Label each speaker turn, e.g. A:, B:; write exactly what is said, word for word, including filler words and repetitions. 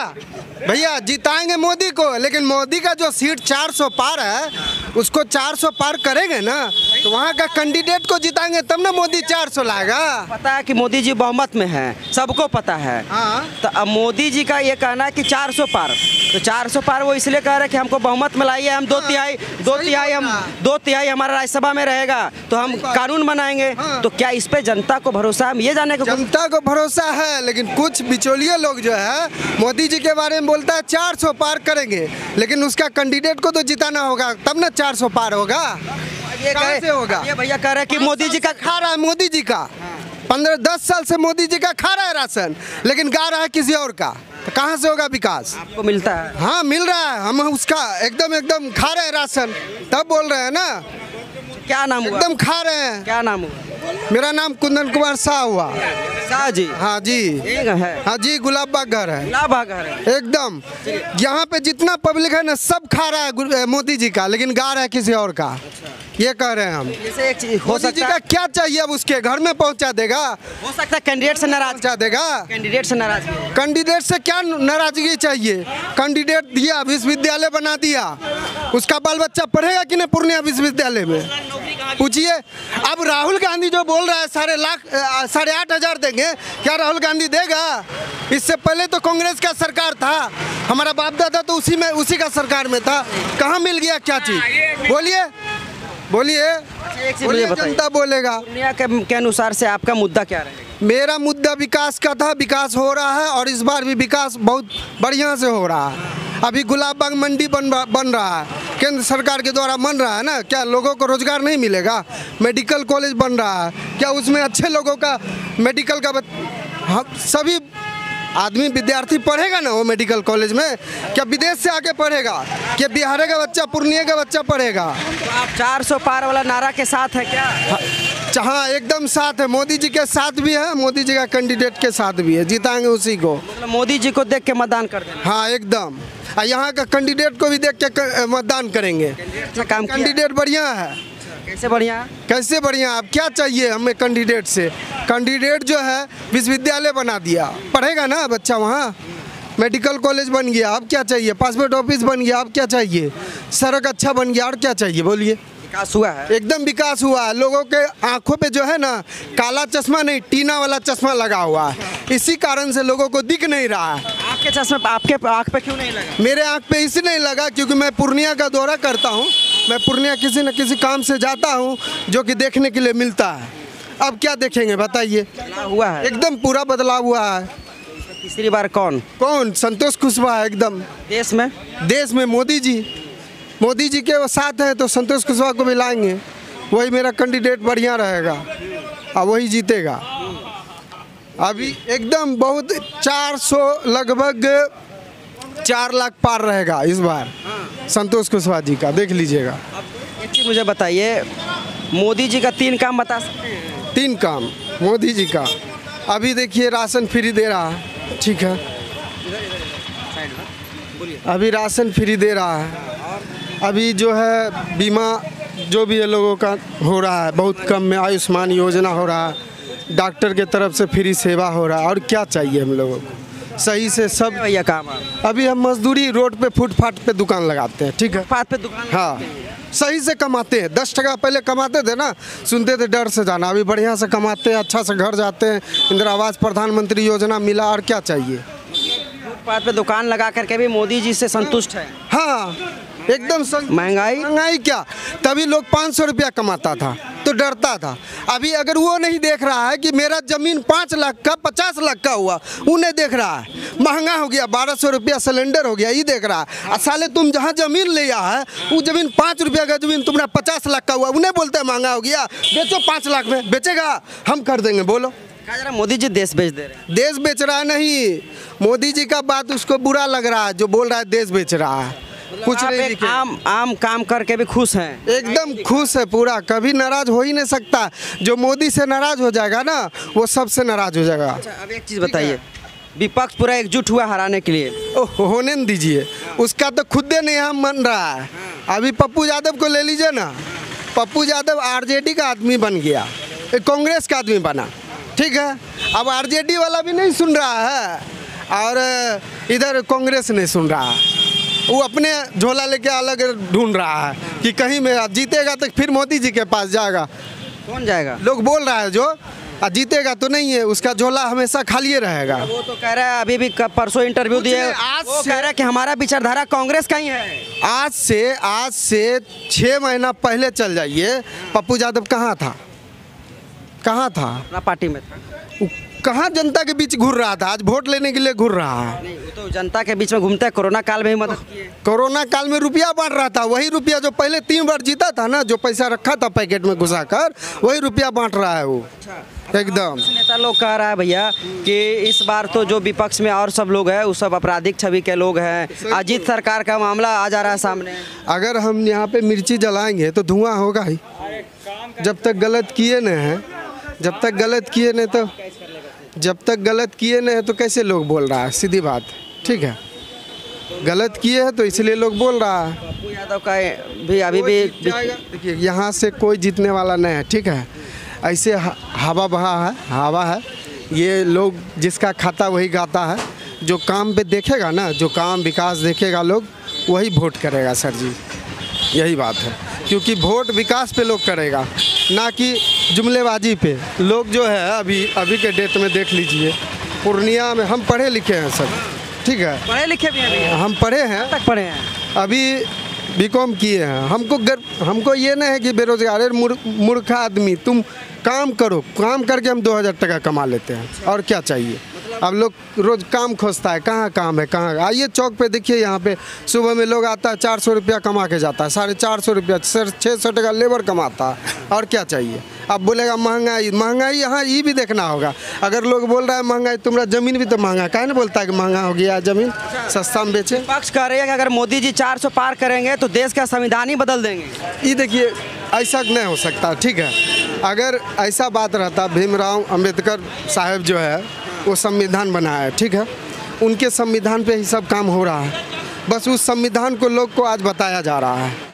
A: भैया जिताएंगे मोदी को, लेकिन मोदी का जो सीट चार सौ पार है उसको चार सौ पार करेंगे ना, तो वहाँ का कैंडिडेट को जिताएंगे तब ना मोदी चार सौ लाएगा।
B: पता है कि मोदी जी बहुमत में हैं, सबको पता है।
A: हाँ।
B: तो अब मोदी जी का ये कहना है कि चार सौ पार, तो चार सौ पार वो इसलिए कह रहे हैं कि हमको बहुमत में लाइए, हम दो तिहाई दो तिहाई हम दो तिहाई हमारा राज्यसभा में रहेगा तो हम कानून बनाएंगे।
A: हाँ।
B: तो क्या इस पे जनता को भरोसा है? हम ये जाने को
A: जनता को भरोसा है, लेकिन कुछ बिचौलिए लोग जो है मोदी जी के बारे में बोलता है चार सौ पार करेंगे, लेकिन उसका कैंडिडेट को तो जिताना होगा तब ना चार सौ पार होगा।
B: ये
A: कहाँ से होगा?
B: ये भैया कह रहे हैं कि मोदी जी का
A: खा रहा है, मोदी जी का पंद्रह दस साल से मोदी जी का खा रहा है राशन, लेकिन गा रहा है किसी और का, तो कहाँ से होगा विकास?
B: आपको मिलता है?
A: हाँ मिल रहा है, हम उसका एकदम एकदम खा रहे हैं राशन, तब बोल रहे हैं ना।
B: क्या नाम हुआ?
A: एकदम खा रहे हैं।
B: क्या नाम हुआ?
A: मेरा नाम कुंदन कुमार शाह हुआ।
B: शाह जी?
A: हाँ जी।
B: यही का है?
A: हाँ जी, गुलाब बाग घर है।
B: गुलाब बाग घर है
A: एकदम। यहाँ पे जितना पब्लिक है ना सब खा रहा है गुल- मोदी जी का, लेकिन गा रहा है किसी और का। ये कह रहे हैं हम।
B: जैसे एक चीज हो
A: मोदी जी
B: सकता
A: का
B: है,
A: क्या चाहिए, अब उसके घर में पहुंचा देगा,
B: हो सकता है कैंडिडेट से नाराज,
A: पहुंचा देगा।
B: कैंडिडेट से नाराज है।
A: कैंडिडेट से क्या नाराजगी चाहिए? कैंडिडेट दिया, विश्वविद्यालय बना दिया, उसका बाल बच्चा पढ़ेगा कि नहीं पूर्णिया विश्वविद्यालय में? पूछिए। अब राहुल गांधी जो बोल रहा है साढ़े लाख साढ़े आठ हजार देंगे, क्या राहुल गांधी देगा? इससे पहले तो कांग्रेस का सरकार था, हमारा बाप दादा तो उसी में उसी का सरकार में था, कहाँ मिल गया क्या चीज? बोलिए बोलिए
B: एक चीज
A: बोलिए,
B: मुझे बताइए,
A: जनता बोलेगा।
B: दुनिया के, के अनुसार से आपका मुद्दा क्या रहेगा?
A: मेरा मुद्दा विकास का था, विकास हो रहा है और इस बार भी विकास बहुत बढ़िया से हो रहा है। अभी गुलाब बाग मंडी बन बन रहा है, केंद्र सरकार के द्वारा बन रहा है ना, क्या लोगों को रोजगार नहीं मिलेगा? मेडिकल कॉलेज बन रहा है, क्या उसमें अच्छे लोगों का मेडिकल का बत... हाँ, सभी आदमी विद्यार्थी पढ़ेगा ना वो मेडिकल कॉलेज में? क्या विदेश से आके पढ़ेगा? क्या बिहार का बच्चा, पूर्णिया का बच्चा पढ़ेगा?
B: तो आप चार सौ पार वाला नारा के साथ है क्या?
A: हाँ एकदम साथ है, मोदी जी के साथ भी है, मोदी जी का कैंडिडेट के साथ भी है, जिताएंगे उसी को।
B: मतलब मोदी जी को देख के मतदान कर देना।
A: हाँ एकदम, और यहाँ का कैंडिडेट को भी देख के क- मतदान करेंगे।
B: अच्छा काम किया।
A: कैंडिडेट बढ़िया है।
B: कैसे बढ़िया है?
A: कैसे बढ़िया? आप क्या चाहिए हमें कैंडिडेट से? कैंडिडेट जो है विश्वविद्यालय बना दिया, पढ़ेगा ना बच्चा वहाँ, मेडिकल कॉलेज बन गया, अब क्या चाहिए? पासपोर्ट ऑफिस बन गया, अब क्या चाहिए? सड़क अच्छा बन गया, और क्या चाहिए? बोलिए।
B: विकास हुआ है?
A: एकदम विकास हुआ है। लोगों के आंखों पे जो है ना काला चश्मा नहीं, टीना वाला चश्मा लगा हुआ है, इसी कारण से लोगों को दिख नहीं रहा है।
B: आपके चश्मे आपके आँख पे क्यों नहीं लगा?
A: मेरे आंख पे इसलिए नहीं लगा क्योंकि मैं पूर्णिया का दौरा करता हूँ, मैं पूर्णिया किसी न किसी काम से जाता हूँ जो कि देखने के लिए मिलता है। अब क्या देखेंगे बताइए?
B: बदलाव हुआ है?
A: एकदम पूरा बदलाव हुआ है।
B: तीसरी बार कौन?
A: कौन? संतोष कुशवाहा। एकदम
B: देश में?
A: देश में मोदी जी, मोदी जी के वो साथ हैं तो संतोष कुशवाहा को भी लाएंगे, वही मेरा कैंडिडेट बढ़िया रहेगा और वही जीतेगा। अभी एकदम बहुत चार सौ लगभग चार लाख पार रहेगा इस बार संतोष कुशवाहा जी का, देख लीजिएगा।
B: एक चीज मुझे बताइए, मोदी जी का तीन काम बता सकते हैं?
A: तीन काम मोदी जी का, अभी देखिए राशन फ्री दे रहा है, ठीक है, अभी राशन फ्री दे रहा है। अभी जो है बीमा जो भी है लोगों का हो रहा है बहुत कम में, आयुष्मान योजना हो रहा है, डॉक्टर के तरफ से फ्री सेवा हो रहा है, और क्या चाहिए हम लोगों को? सही से सब
B: भैया काम आप
A: अभी हम मजदूरी रोड पे फुटपाथ पे दुकान लगाते हैं, ठीक है,
B: फुटपाथ पे दुकान
A: हाँ सही से कमाते हैं। दस टका पहले कमाते थे ना, सुनते थे डर से जाना, अभी बढ़िया से कमाते हैं, अच्छा से घर जाते हैं, इंदिरा आवास प्रधानमंत्री योजना मिला, और क्या चाहिए?
B: फुटपाथ पे दुकान लगा करके भी मोदी जी से संतुष्ट है?
A: हाँ एकदम सं-
B: महंगाई
A: महंगाई क्या, तभी लोग पाँच सौ रुपया कमाता था तो डरता था। अभी अगर वो नहीं देख रहा है कि मेरा जमीन पाँच लाख का पचास लाख का हुआ, उन्हें देख रहा है महंगा हो गया, बारह सौ रुपया सिलेंडर हो गया, ये देख रहा है। और साले तुम जहाँ जमीन ले आया है वो जमीन पाँच रुपया का जमीन तुम्हारा पचास लाख का हुआ, उन्हें बोलते हैं महंगा हो गया, बेचो पाँच लाख में, बेचेगा हम कर देंगे। बोलो।
B: कहा जा रहा मोदी जी देश बेच दे रहे हैं।
A: देश बेच रहा है नहीं, मोदी जी का बात उसको बुरा लग रहा है जो बोल रहा है देश बेच रहा है, कुछ
B: आप
A: नहीं
B: एक
A: दिखे।
B: आम आम काम करके भी खुश हैं?
A: एकदम खुश है पूरा, कभी नाराज हो ही नहीं सकता। जो मोदी से नाराज हो जाएगा ना वो सबसे नाराज हो जाएगा।
B: अच्छा अब एक चीज़ बताइए, विपक्ष पूरा एकजुट हुआ हराने के लिए,
A: ओह होने न दीजिए, उसका तो खुद नहीं हम मन रहा है। अभी पप्पू यादव को ले लीजिए ना, पप्पू यादव आरजेडी का आदमी बन गया, एक कांग्रेस का आदमी बना, ठीक है, अब आरजेडी वाला भी नहीं सुन रहा है, और इधर कांग्रेस नहीं सुन रहा है, वो अपने झोला लेके अलग ढूंढ रहा है कि कहीं में जीतेगा तो फिर मोदी जी के पास जाएगा।
B: कौन जाएगा?
A: लोग बोल रहा है जो आ, जीतेगा तो नहीं है, उसका झोला हमेशा खाली रहेगा।
B: वो तो कह रहा है, अभी भी क- परसों इंटरव्यू
A: कुछ
B: दिए,
A: नहीं, आज
B: वो
A: से-
B: कह रहा है कि हमारा विचारधारा कांग्रेस का ही है।
A: आज से आज से छः महीना पहले चल जाइए, पप्पू यादव कहाँ था, कहाँ था,
B: अपना पार्टी में था।
A: वो कहाँ जनता के बीच घूर रहा था, आज वोट लेने के लिए घूर रहा है।
B: नहीं, वो तो जनता के बीच में घूमता है, कोरोना काल में ही मदद किए।
A: कोरोना काल में रुपया बांट रहा था, वही रुपया जो पहले तीन बार जीता था ना, जो पैसा रखा था पैकेट में घुसा कर, वही रुपया बांट रहा है वो एकदम।
B: कुछ नेता लोग कह रहा है भैया कि इस बार तो जो विपक्ष में और सब लोग हैं वो सब आपराधिक छवि के लोग हैं, अजीत सरकार का मामला आ जा रहा है सामने।
A: अगर हम यहाँ पे मिर्ची जलाएंगे तो धुआं होगा ही, जब तक गलत किए न हैं, जब तक गलत किए नहीं तो जब तक गलत किए नहीं है तो कैसे लोग बोल रहा है, सीधी बात, ठीक है। गलत किए हैं तो इसलिए लोग बोल रहा है।
B: पप्पू यादव का भी अभी भी
A: देखिए यहाँ से कोई जीतने वाला नहीं है, ठीक है। ऐसे ह- हवा बहा है, हवा है, ये लोग जिसका खाता वही गाता है। जो काम पे देखेगा ना, जो काम विकास देखेगा लोग, वही वोट करेगा सर जी, यही बात है। क्योंकि वोट विकास पे लोग करेगा, ना कि जुमलेबाजी पे। लोग जो है अभी अभी के डेट में देख लीजिए, पूर्णिया में हम पढ़े लिखे हैं सब, ठीक है,
B: पढ़े लिखे भी हैं भैया,
A: हम पढ़े हैं,
B: तक पढ़े हैं।
A: अभी बीकॉम किए हैं। हमको गर्व हमको ये नहीं है कि बेरोजगार, अरे मूर्ख मूर्ख आदमी, तुम काम करो, काम करके हम दो हज़ार टका कमा लेते हैं, और क्या चाहिए। अब लोग रोज़ काम खोजता है, कहाँ काम है, कहाँ। आइए चौक पे देखिए, यहाँ पे सुबह में लोग आता है, चार सौ रुपया कमा के जाता है, साढ़े चार सौ रुपया, सर छः सौ टका लेबर कमाता है, और क्या चाहिए। अब बोलेगा महंगाई, महंगाई यहाँ ये भी देखना होगा। अगर लोग बोल रहा है महंगाई, तुम्हारा ज़मीन भी तो महंगा, काहे नहीं बोलता है कि महंगा हो गया ज़मीन, सस्ता में बेचे।
B: पक्ष कह रहे हैं कि अगर मोदी जी चार सौ पार करेंगे तो देश का संविधान ही बदल देंगे।
A: ये देखिए, ऐसा नहीं हो सकता, ठीक है। अगर ऐसा बात रहता, भीमराव अंबेडकर साहब जो है वो संविधान बनाया है, ठीक है, उनके संविधान पे ही सब काम हो रहा है, बस उस संविधान को लोग को आज बताया जा रहा है।